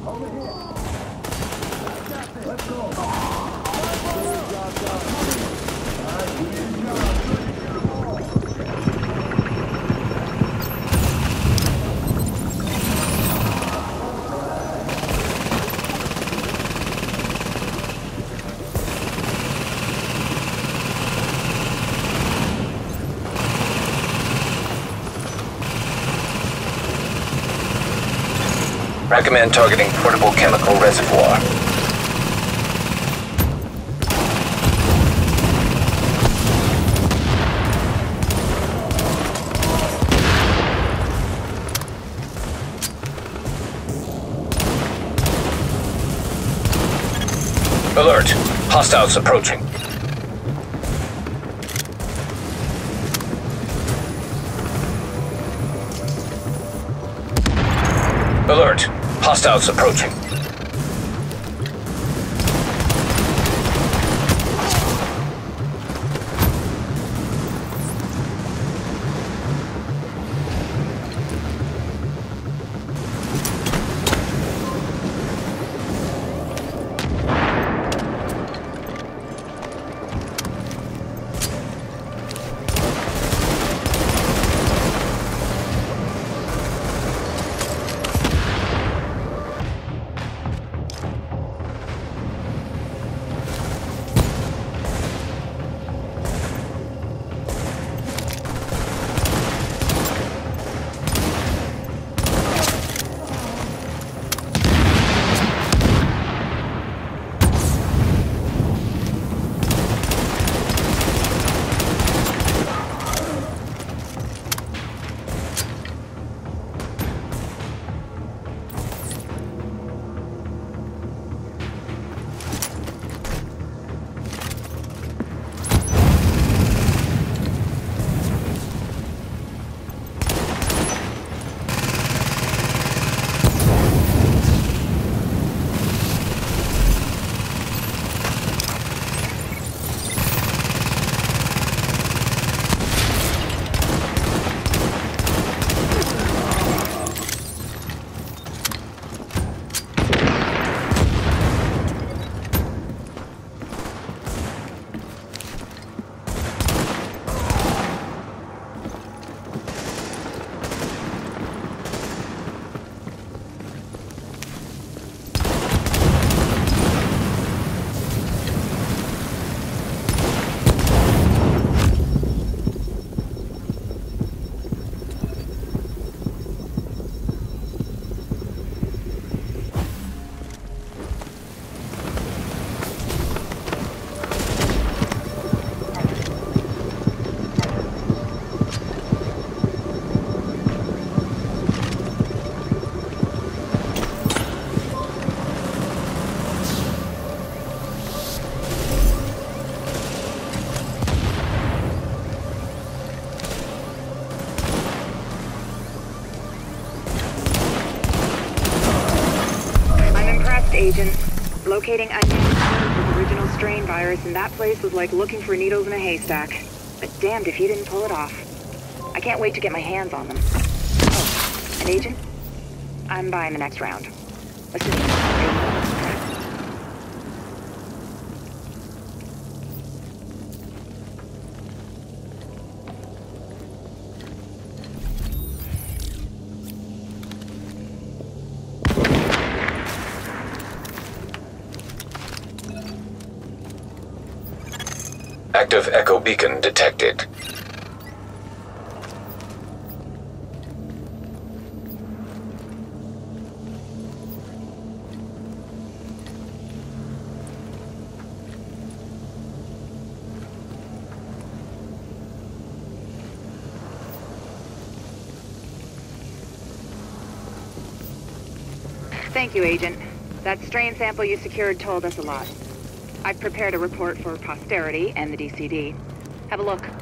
Recommend targeting portable chemical reservoir. Alert! Hostiles approaching. Alert! Hostiles approaching. Agent. Locating onions with original strain virus in that place was like looking for needles in a haystack. But damned if you didn't pull it off. I can't wait to get my hands on them. Oh, an agent? I'm buying the next round. Assistant. Active echo beacon detected. Thank you, Agent. That strain sample you secured told us a lot. I've prepared a report for posterity and the DCD. Have a look.